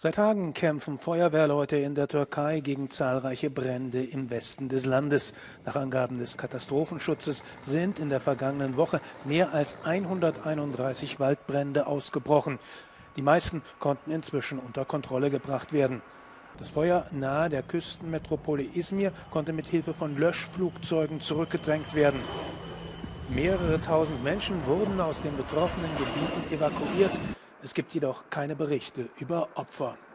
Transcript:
Seit Tagen kämpfen Feuerwehrleute in der Türkei gegen zahlreiche Brände im Westen des Landes. Nach Angaben des Katastrophenschutzes sind in der vergangenen Woche mehr als 131 Waldbrände ausgebrochen. Die meisten konnten inzwischen unter Kontrolle gebracht werden. Das Feuer nahe der Küstenmetropole Izmir konnte mit Hilfe von Löschflugzeugen zurückgedrängt werden. Mehrere tausend Menschen wurden aus den betroffenen Gebieten evakuiert. Es gibt jedoch keine Berichte über Opfer.